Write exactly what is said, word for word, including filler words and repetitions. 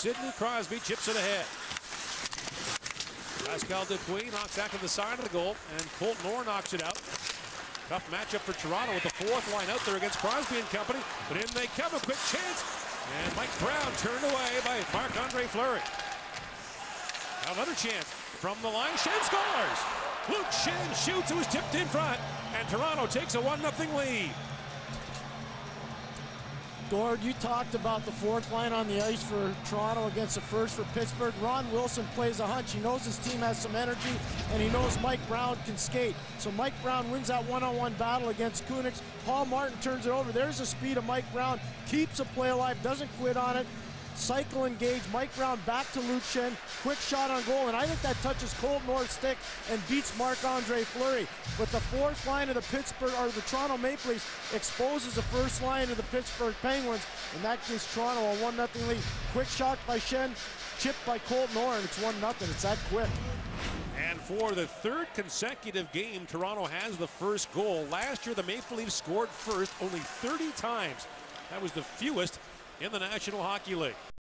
Sidney Crosby chips it ahead. Pascal Dupuis knocks that to the side of the goal, and Colton Orr knocks it out. Tough matchup for Toronto with the fourth line out there against Crosby and company. But in they come, a quick chance. And Mike Brown turned away by Marc-Andre Fleury. Another chance from the line. Schenn scores. Luke Schenn shoots. It was tipped in front. And Toronto takes a one nothing lead. Gord, you talked about the fourth line on the ice for Toronto against the first for Pittsburgh. Ron Wilson plays a hunch. He knows his team has some energy, and he knows Mike Brown can skate. So Mike Brown wins that one-on-one battle against Kunitz. Paul Martin turns it over. There's the speed of Mike Brown. Keeps the play alive, doesn't quit on it. Cycle engage. Mike Brown back to Luke Schenn. Quick shot on goal, and I think that touches Colton Orr's stick and beats Marc-Andre Fleury. But the fourth line of the Pittsburgh, or the Toronto Maple Leafs, exposes the first line of the Pittsburgh Penguins, and that gives Toronto a one nothing lead. Quick shot by Schenn, chipped by Colton Orr, and it's one nothing. It's that quick. And for the third consecutive game, Toronto has the first goal. Last year, the Maple Leafs scored first only thirty times. That was the fewest in the National Hockey League.